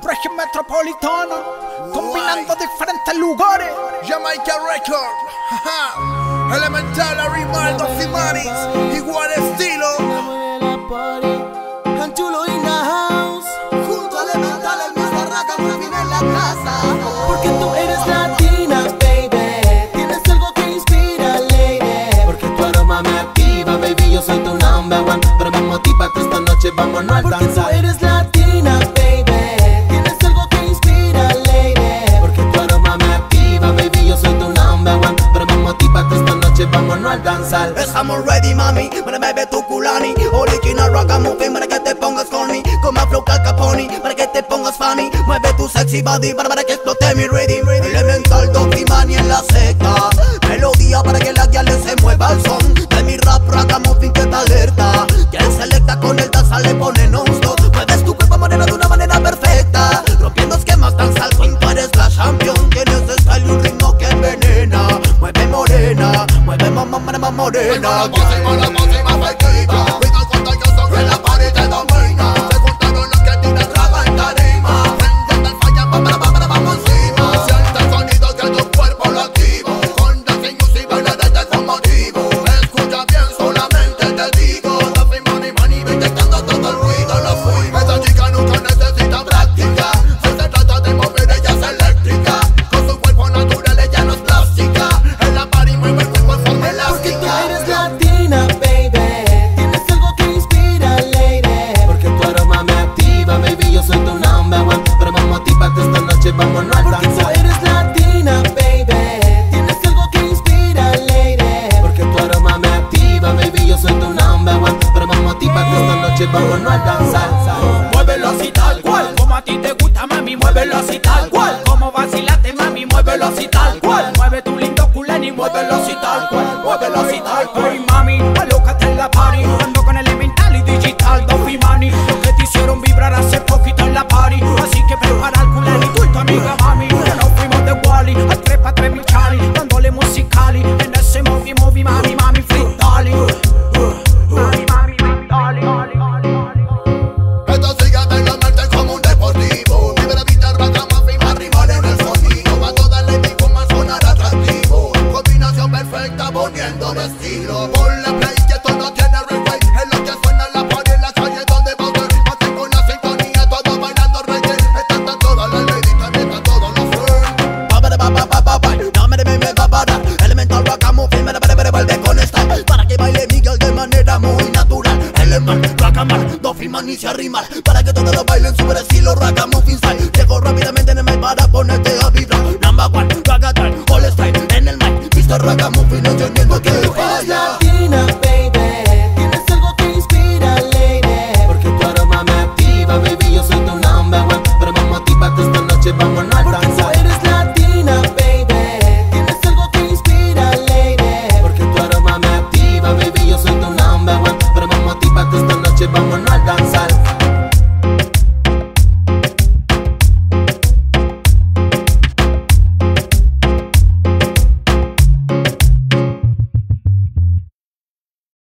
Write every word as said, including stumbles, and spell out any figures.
Región metropolitana, combinando diferentes lugares. Jamaica Record, jaja. Elemental, Arimaldo, Fimanis, igual estilo. Anchulo in the house, junto a Elemental, el más barraca, por fin en la casa. Porque tú eres latina, baby, tienes algo que inspira, lady. Porque tu aroma me activa, baby, yo soy tu number one. Pero me motiva que esta noche vámonos al danzar. Porque tú eres latina, baby, tienes algo que inspira, lady. Porque tu aroma me activa, baby, yo soy tu number one. Pero me motiva que esta noche vámonos al danzar. Estamos ready, mami, para beber tu culani. Original ragamuffin para que te pongas corny. Como Afro Caponi para que te pongas funny. Mueve tu sexy body para, para que explote mi ready. Elemental, Docimani en la secta. Melodía para que la guiale se mueva al son de mi rap ragamuffin que te alerta. Que selecta con el danza le pone non-stop. Mueves tu cuerpo moreno de una manera perfecta, rompiendo esquemas, danza al swing, tú eres la champion. Tienes style y un ritmo que envenena. Mueve morena, mueve mamá, mamá morena. Vámonos al danzar. Porque tú eres latina, baby, tienes algo que inspira, lady. Porque tu aroma me activa, baby, yo soy tu number one. Pero me motiva que esta noche vámonos al danzar. Muévelo así tal cual, como a ti te gusta, mami, muévelo así tal cual. Como vacilate, mami, muévelo así tal cual. Mueve tu lindo culén y muévelo así tal cual. Muévelo así tal cual. Hey, mami, alócate en la party. Ando con Elemental y Digital, Docimani. Lo que te hicieron vibrar hace poquito en la party. Así que prepara el culén y tú y tu amiga, mami. Ya nos fuimos de Wally al tres pa' tres mi Charlie, dándole musicali en ese movie, movie, mami, mami, free dolly. Mami, mami, free dolly. Esto sigue de la mente como un deportivo. Libre de guitarra, ragamuffin, arriba en el sonido. Va toda la disco más sonar atractivo. Combinación perfecta poniendo de estilo. Ponle play que esto no tiene replay. Es lo que suena en la party en la calle donde va a ver. Mantengo la sintonía, todos bailando reggae. Están todas las ladies, también están todos los friends. Pa, pa, pa, pa, pa, pa, no me me me va a parar. Elemental ragamuffin, me me vuelve con style. Para que baile Miguel de manera muy natural. Elemental ragamuffin, Docimani se arrima. Para que todos lo bailen super